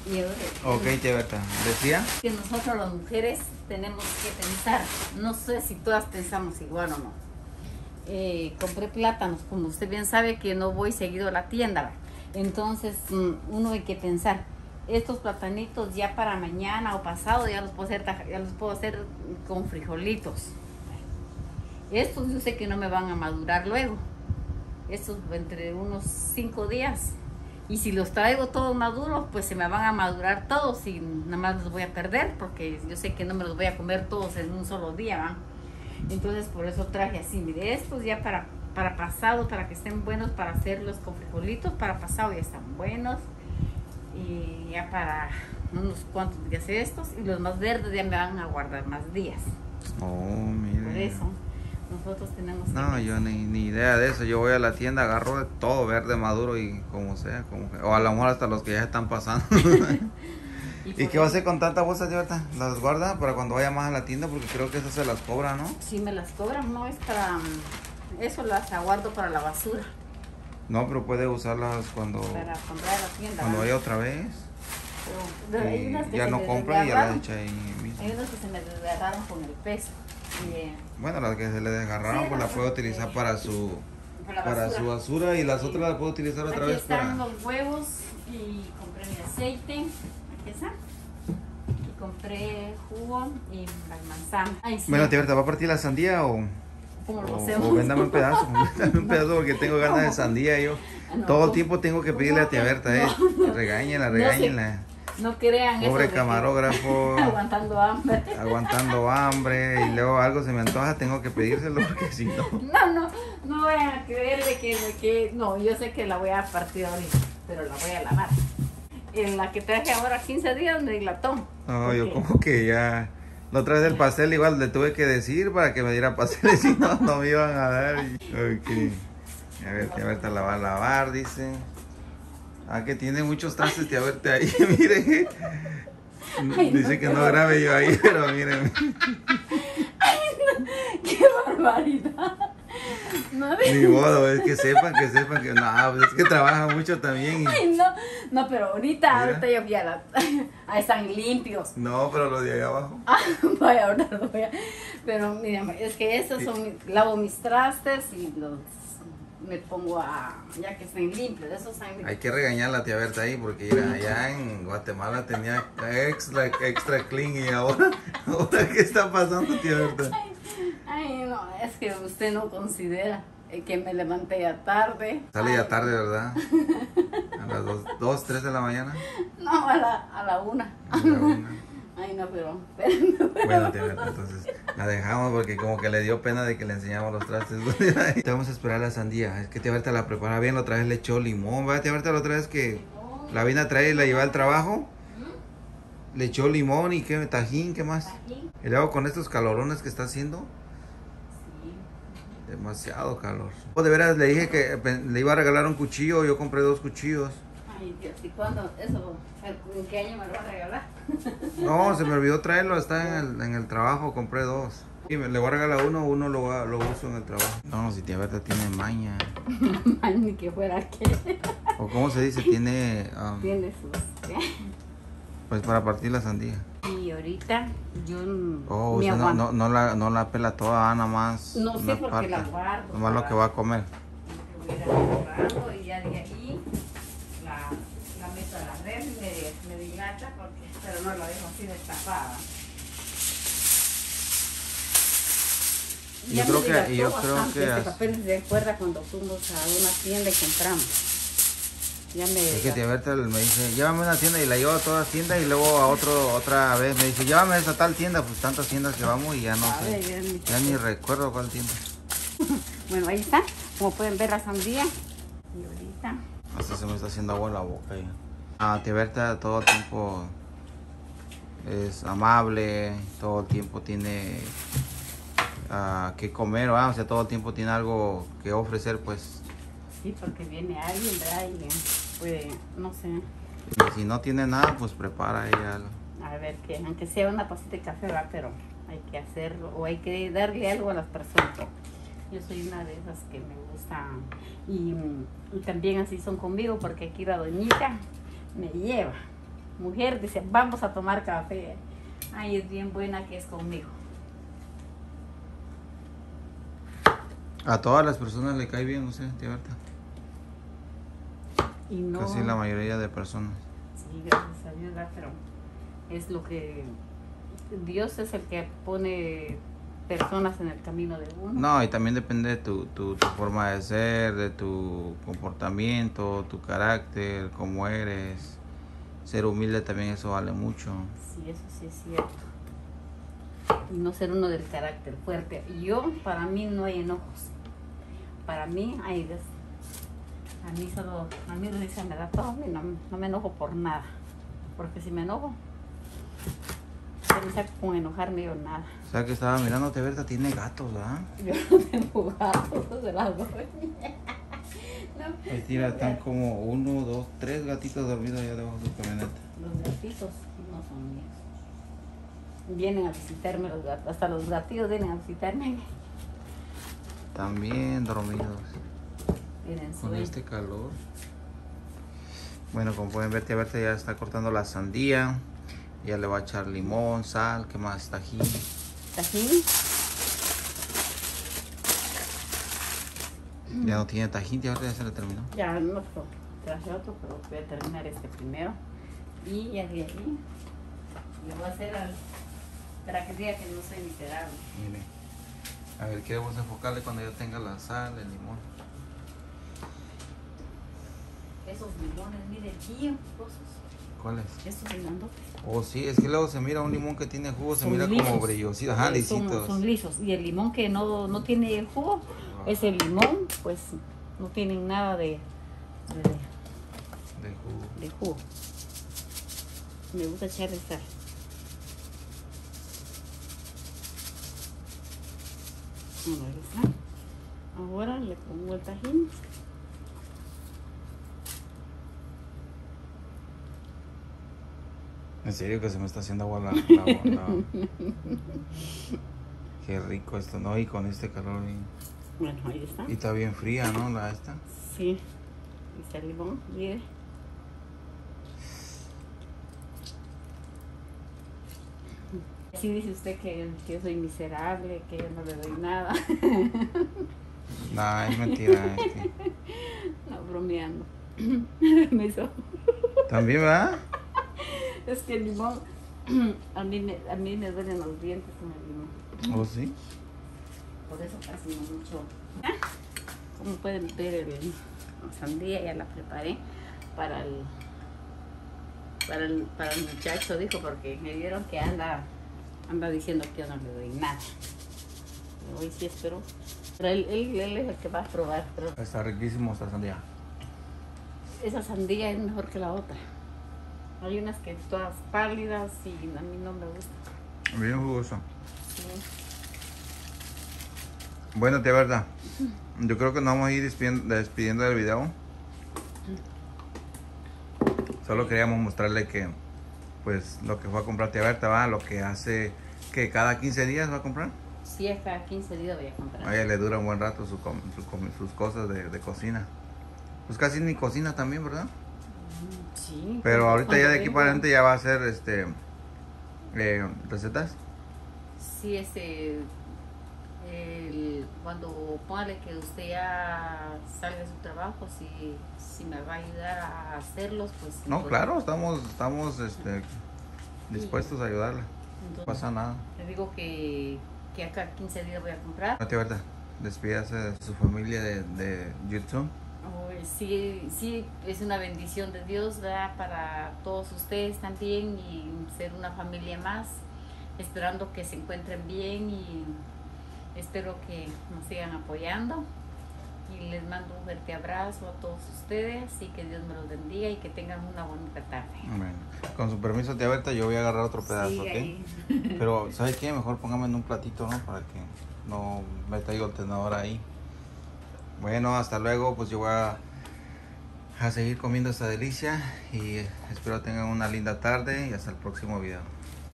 Y, Ok, tía Berta, ¿decía? que nosotros las mujeres tenemos que pensar, no sé si todas pensamos igual o no. Compré plátanos, como usted bien sabe que no voy seguido a la tienda, entonces uno hay que pensar, estos platanitos ya para mañana o pasado ya los puedo hacer con frijolitos. Estos yo sé que no me van a madurar luego, estos entre unos 5 días. Y si los traigo todos maduros, pues se me van a madurar todos y nada más los voy a perder porque yo sé que no me los voy a comer todos en un solo día, ¿va? Entonces por eso traje así, mire, estos ya para pasado, para que estén buenos, para hacerlos con frijolitos, para pasado ya están buenos. Y ya para unos cuantos días estos, y los más verdes ya me van a guardar más días. Oh, mire. Por eso nosotros tenemos que No, yo ni idea de eso. Yo voy a la tienda, agarro de todo verde, maduro y como sea. O a lo mejor hasta los que ya están pasando. ¿Y qué va a hacer con tantas bolsas, tía Berta? ¿Las guarda para cuando vaya más a la tienda? Porque creo que esas se las cobran, ¿no? Si me las cobran, no es para... Eso las aguardo para la basura. No, pero puede usarlas cuando Para comprar a la tienda. vaya ¿verdad? otra vez. Pero hay unas que Ya se no me compra y ya las desgarraron. echa ahí mismo. Hay unas que se me desgarraron con el peso. Y, Bueno, las que se le desgarraron, sí, pues las las puede que- utilizar para su para su basura y las Sí. otras las puede utilizar otra Aquí vez están para... los huevos y compré mi aceite. Aquí está. Y compré jugo y las manzanas. Ay, sí. Bueno, tía Berta, ¿va a partir la sandía o...? ¿Cómo lo O hacemos? véndame un pedazo, véndame un pedazo porque tengo ganas de sandía yo. No, Todo el ¿cómo? tiempo tengo que pedirle a tía Berta, No. regáñenla, No sé. regáñenla. No crean Pobre eso de que- camarógrafo, aguantando hambre. aguantando hambre y luego algo se me antoja, tengo que pedírselo porque si no... No vayan a creer de que... No, yo sé que la voy a partir ahorita, pero la voy a lavar. En la que traje ahora 15 días me dilató. No, yo como que ya... La otra vez el pastel igual le tuve que decir para que me diera pastel, si no, no me iban a dar. Ok. A ver, tía Berta la va a lavar, dice. Ah, que tiene muchos trastes, tía Berta, ahí, mire. Ay, Dice no, que qué no grabe yo ahí, pero miren. ¡Qué barbaridad! No, Ni modo, es que sepan que no, pues es que trabaja mucho también. ay, no, pero Mira. ahorita yo fui a la... Ahí están limpios. No, pero los de ahí abajo. Ah, vaya, ahora lo voy a... Pero mira, es que esos son... Lavo mis trastes y los... Me pongo a... Ya que están limpios, esos están limpios. Hay que regañar a la tía Berta ahí porque mira, allá en Guatemala tenía extra clean y ahora ¿qué está pasando, tía Berta? Ay, no, es que usted no considera que me levanté ya tarde. Sale ya tarde, ¿verdad? A las 2, 3 de la mañana. No, a la 1. A la 1. Ay, no, pero... Bueno, tía Berta, entonces la dejamos porque como que le dio pena de que le enseñamos los trastes. Te vamos a esperar la sandía. Es que tía Berta la prepara bien, la otra vez le echó limón. ¿Verdad, tía Berta? La otra vez que la vine a traer y la llevé al trabajo, le echó limón y qué, tajín, ¿qué más? Aquí. Y luego con estos calorones que está haciendo, Sí. demasiado calor. De veras le dije que le iba a regalar un cuchillo, yo compré 2 cuchillos. Ay, Dios, ¿y cuándo? Eso, ¿en qué año me lo va a regalar? No, se me olvidó traerlo, está en el trabajo, compré 2. Y le voy a regalar uno lo uso en el trabajo. No, si tía Berta tiene maña. Ay, ni que fuera que... O cómo se dice, tiene... Tiene sus... pues para partir la sandía. Y ahorita yo Oh, me usted aguanto. no la pela toda, nada más. No sé una por qué la guardo. Nomás lo que va a comer. Voy a ir agarrando y ya de ahí la meto a la red y me dilata, pero no la dejo así destapada. Yo creo que Este papel se acuerda cuando fuimos a una tienda y compramos. Ya me... Es que tía Berta me dice, llévame a una tienda y la llevo a todas tiendas y luego a otra vez me dice, llévame a esa tal tienda, pues tantas tiendas que vamos y ya no sé. Ya ni recuerdo cuál tienda. Bueno, ahí está. Como pueden ver la sandía. Y ahorita... Hasta se me está haciendo agua en la boca ya. Ah, tía Berta todo el tiempo es amable, todo el tiempo tiene que comer, o sea, todo el tiempo tiene algo que ofrecer, pues. Sí, porque viene alguien, ¿verdad? Y puede, no sé, Y si no tiene nada, pues prepara ella algo. a ver, que aunque sea una tacita de café, ¿verdad? Pero hay que hacerlo, o hay que darle algo a las personas. Yo soy una de esas que me gusta, y también así son conmigo, porque aquí la doñita me lleva. mujer, dice, vamos a tomar café. Ay, es bien buena que es conmigo. A todas las personas le cae bien, no sé, tía Berta. Y no, Casi la mayoría de personas. sí, gracias a Dios, ¿verdad? Pero es lo que Dios es el que pone personas en el camino de uno. No, y también depende de tu forma de ser, de tu comportamiento, tu carácter, cómo eres. Ser humilde también, eso vale mucho. Sí, eso sí es cierto. Y no ser uno del carácter fuerte. Yo, para mí no hay enojos. Para mí hay a mí risa me da todo, y no me enojo por nada. Porque si me enojo, se me saca con enojarme yo nada. O sea que estaba mirando, tía Berta tiene gatos, ¿verdad? Yo no tengo gatos, se las doy. Ahí tira, están como 1, 2, 3 gatitos dormidos allá debajo de su camioneta. Los gatitos no son míos. Vienen a visitarme los gatos, hasta los gatitos vienen a visitarme. Están bien dormidos. Tienen Con sueño. este calor. Bueno, como pueden ver, tía Berta ya está cortando la sandía. Ya le va a echar limón, sal, ¿qué más? Tajín. Tajín. Ya no tiene tajín, tía Berta, ya se le terminó. Ya no traje otro, pero voy a terminar este primero. Y ya de ahí le voy a hacer para que diga que no soy miserable. Mire. A ver, queremos enfocarle cuando ya tenga la sal, el limón. Esos limones, miren, bien jugosos. ¿Cuáles? Estos grandotes. Oh, sí, es que luego se mira un limón que tiene jugo, se Son mira lisos. como brillosito. Ajá, lisitos. Son lisos. Y el limón que no tiene jugo, ese limón, pues no tienen nada De jugo. de jugo. Me gusta echarle sal. Bueno, ahí está. Ahora le pongo el tajín. En serio que se me está haciendo agua la Qué rico esto, ¿no? Y con este calor. Bueno, ahí está. Y está bien fría, ¿no? La esta. Sí. Y está el limón, mire. Sí dice usted que yo soy miserable, que yo no le doy nada. Nah, es mentira. Es que... No, bromeando. Me hizo... También, ¿verdad? Es que el limón, a mí me duelen los dientes con el limón. ¿Oh, sí? Por eso casi no mucho. Como pueden ver, la sandía ya la preparé para el muchacho, dijo, porque me vieron que anda diciendo que yo no le doy nada. Pero hoy sí espero. Pero él es el que va a probar. Pero Está riquísimo esta sandía. esa sandía es mejor que la otra. Hay unas que todas pálidas y a mí no me gusta. Bien jugoso. Sí. Bueno, tía Berta, yo creo que nos vamos a ir despidiendo del video. Solo queríamos mostrarle que, pues, lo que fue a comprar tía Berta, va, lo que hace, que cada 15 días va a comprar. Sí, cada 15 días voy a comprar. A ella le dura un buen rato sus cosas de cocina. Pues casi ni cocina también, ¿verdad? Sí. Pero pues, ahorita ya de aquí cuando para venga. adelante ya va a hacer recetas. Sí, cuando póngale que usted ya salga de su trabajo, si me va a ayudar a hacerlos, pues... No, entonces- claro, estamos dispuestos a ayudarle. No entonces, pasa nada. le digo que acá 15 días voy a comprar. No, tía Berta, despídase de su familia de YouTube. Ay, sí, es una bendición de Dios, ¿verdad? Para todos ustedes también y ser una familia más, esperando que se encuentren bien y espero que nos sigan apoyando. Y les mando un fuerte abrazo a todos ustedes y que Dios me los bendiga y que tengan una bonita tarde. Bueno, con su permiso, tía Berta, yo voy a agarrar otro pedazo, Sí, ¿ok? ahí. Pero, ¿sabe qué? Mejor póngame en un platito, ¿no? Para que no me traiga el tenedor ahí. Bueno, hasta luego. Pues yo voy a seguir comiendo esta delicia y espero tengan una linda tarde y hasta el próximo video.